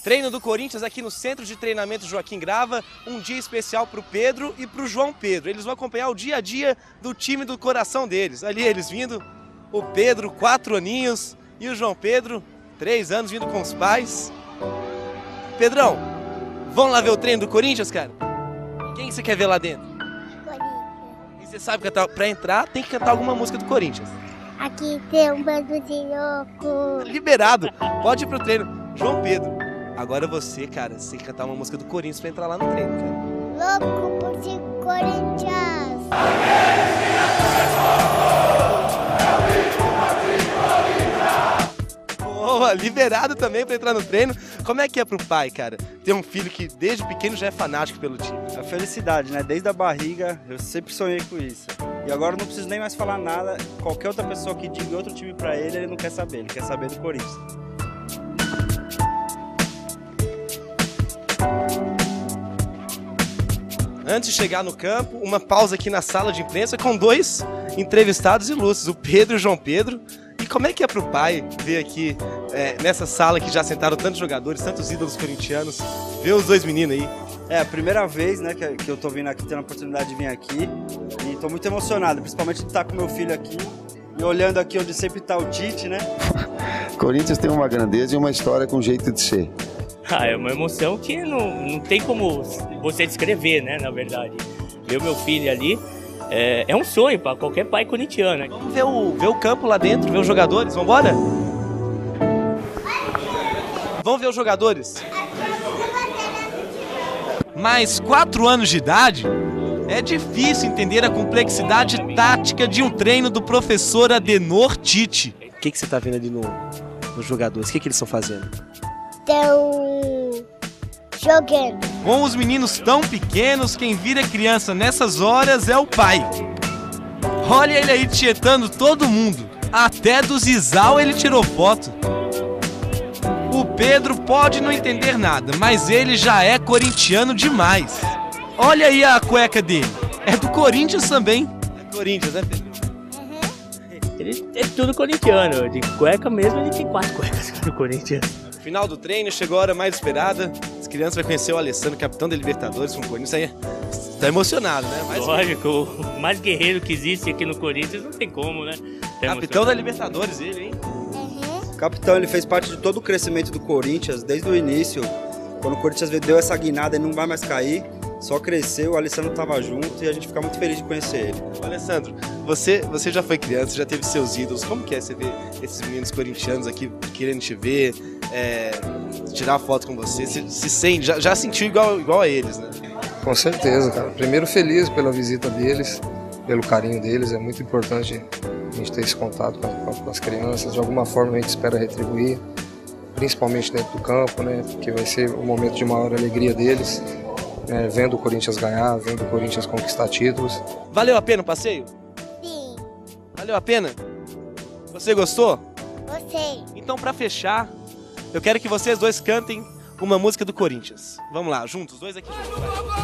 Treino do Corinthians aqui no Centro de Treinamento Joaquim Grava, um dia especial para o Pedro e para o João Pedro. Eles vão acompanhar o dia a dia do time do coração deles. Ali eles vindo, o Pedro, 4 aninhos, e o João Pedro, 3 anos, vindo com os pais. Pedrão, vamos lá ver o treino do Corinthians, cara? Quem você quer ver lá dentro? Corinthians. E você sabe que para entrar tem que cantar alguma música do Corinthians. Aqui tem um bando de louco. Liberado, pode ir pro treino. João Pedro, agora você, cara, você tem que cantar uma música do Corinthians pra entrar lá no treino, cara. Louco por ser Corinthians. Boa, liberado também pra entrar no treino. Como é que é pro pai, cara, ter um filho que desde pequeno já é fanático pelo time? A felicidade, né? Desde a barriga, eu sempre sonhei com isso. E agora eu não preciso nem mais falar nada. Qualquer outra pessoa que diga outro time pra ele, ele não quer saber. Ele quer saber do Corinthians. Antes de chegar no campo, uma pausa aqui na sala de imprensa com 2 entrevistados ilustres, o Pedro e o João Pedro. E como é que é pro pai ver aqui, nessa sala que já sentaram tantos jogadores, tantos ídolos corintianos, ver os 2 meninos aí? É a primeira vez, né, que eu tô vindo aqui, tendo a oportunidade de vir aqui. E tô muito emocionado, principalmente de estar com meu filho aqui. E olhando aqui onde sempre tá o Tite, né? Corinthians tem uma grandeza e uma história com jeito de ser. É uma emoção que não tem como você descrever, né, na verdade. Ver o meu filho ali é um sonho para qualquer pai corintiano. Né? Vamos ver o campo lá dentro, ver os jogadores, vamos embora? Vamos ver os jogadores. Mas 4 anos de idade, é difícil entender a complexidade tática de um treino do professor Adenor Tite. O que você está vendo ali nos jogadores? O que eles estão fazendo? Estão jogando. Com os meninos tão pequenos, quem vira criança nessas horas é o pai. Olha ele aí tietando todo mundo. Até do Zizal ele tirou foto. O Pedro pode não entender nada, mas ele já é corintiano demais. Olha aí a cueca dele. É do Corinthians também. É Corinthians, né, Pedro? Ele é tudo corintiano. De cueca mesmo, ele tem 4 cuecas do Corinthians. Final do treino, chegou a hora mais esperada. As crianças vão conhecer o Alessandro, capitão da Libertadores com o Corinthians. Aí tá emocionado, né? Lógico, o mais guerreiro que existe aqui no Corinthians não tem como, né? Capitão da Libertadores, ele, hein? O capitão, ele fez parte de todo o crescimento do Corinthians, desde o início. Quando o Corinthians deu essa guinada e não vai mais cair, só cresceu, o Alessandro estava junto e a gente fica muito feliz de conhecer ele. Alessandro, você já foi criança, já teve seus ídolos. Como que é você ver esses meninos corintianos aqui querendo te ver, tirar foto com você? Se sente, já sentiu igual a eles, né? Com certeza, cara. Primeiro, feliz pela visita deles, pelo carinho deles. É muito importante a gente ter esse contato com as crianças. De alguma forma a gente espera retribuir, principalmente dentro do campo, né? Porque vai ser um momento de maior alegria deles. Vendo o Corinthians ganhar, vendo o Corinthians conquistar títulos. Valeu a pena o passeio? Sim. Valeu a pena? Você gostou? Gostei. Então, pra fechar, eu quero que vocês 2 cantem uma música do Corinthians. Vamos lá, juntos, os 2 aqui juntos.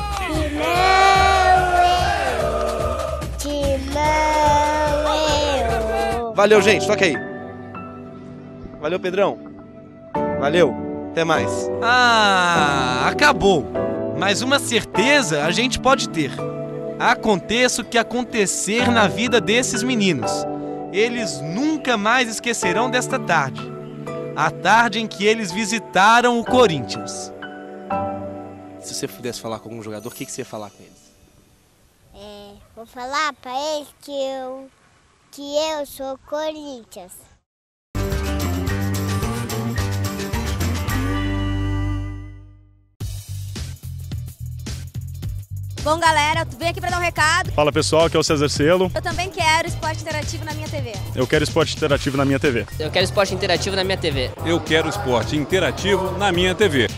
Valeu, gente, toca aí. Valeu, Pedrão. Valeu, até mais. Acabou. Mas uma certeza a gente pode ter. Aconteça o que acontecer na vida desses meninos, eles nunca mais esquecerão desta tarde. A tarde em que eles visitaram o Corinthians. Se você pudesse falar com algum jogador, o que você ia falar com eles? Vou falar pra eles que eu sou Corinthians. Bom, galera, eu vim aqui para dar um recado. Fala, pessoal, aqui é o César Cielo. Eu também quero esporte interativo na minha TV. Eu quero esporte interativo na minha TV. Eu quero esporte interativo na minha TV. Eu quero esporte interativo na minha TV.